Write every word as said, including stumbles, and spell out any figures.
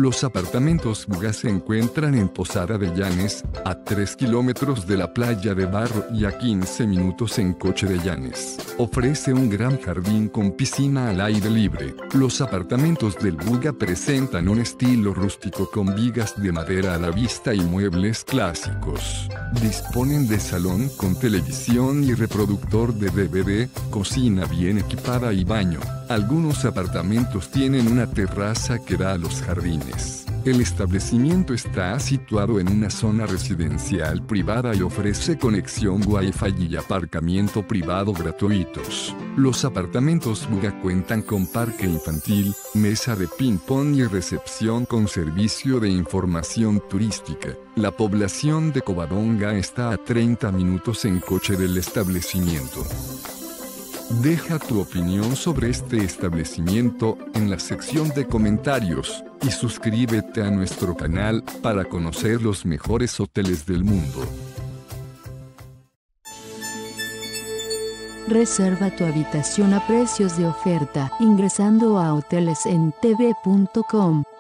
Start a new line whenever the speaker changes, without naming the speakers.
Los apartamentos Buga se encuentran en Posada de Llanes, a tres kilómetros de la playa de Barro y a quince minutos en coche de Llanes. Ofrece un gran jardín con piscina al aire libre. Los apartamentos del Buga presentan un estilo rústico con vigas de madera a la vista y muebles clásicos. Disponen de salón con televisión y reproductor de D V D, cocina bien equipada y baño. Algunos apartamentos tienen una terraza que da a los jardines. El establecimiento está situado en una zona residencial privada y ofrece conexión Wi-Fi y aparcamiento privado gratuitos. Los apartamentos Buga cuentan con parque infantil, mesa de ping-pong y recepción con servicio de información turística. La población de Covadonga está a treinta minutos en coche del establecimiento. Deja tu opinión sobre este establecimiento en la sección de comentarios y suscríbete a nuestro canal para conocer los mejores hoteles del mundo.
Reserva tu habitación a precios de oferta ingresando a hoteles en t v punto com.